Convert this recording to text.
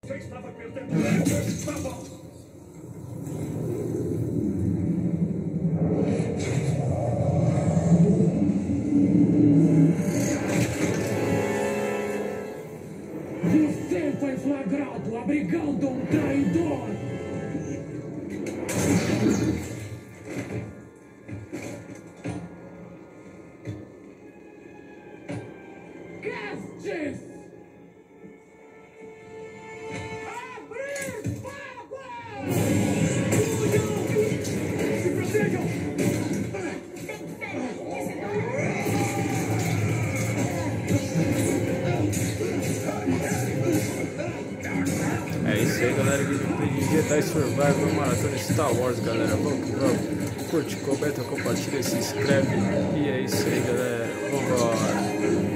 Já estava perdendo. Tá bom. Você foi flagrado abrigando um traidor! Castes! Abrir fogo! Se protejam! É isso aí, galera, que Jedi Survivor Maratona Star Wars, galera. Vamos que vamos. Curte, comenta, compartilha, se inscreve. E é isso aí, galera. Vambora.